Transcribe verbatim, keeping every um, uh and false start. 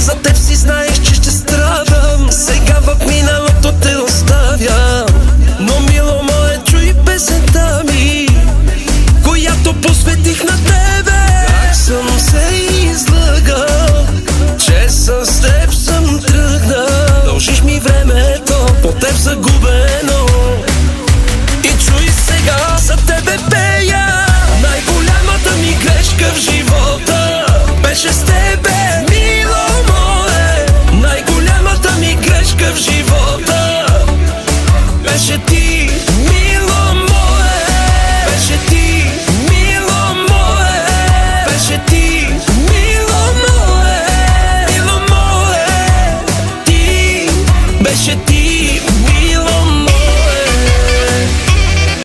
за теб си знаех, че ще страдам. Сега в миналото те оставям. Но мило мое, чуй песента ми, която посветих на тебе. Как съм се излъгал, че с теб съм тръгнал. Дължиш ми времето, по теб загубено. И чуй сега, за тебе пея. Най-голямата ми грешка в живота беше с тебе, мило мое. Най-голямата ми грешка в живота беше ти, мило мое. Беше ти, мило мое. Беше ти, мило мое. Мило мое. Ти беше ти.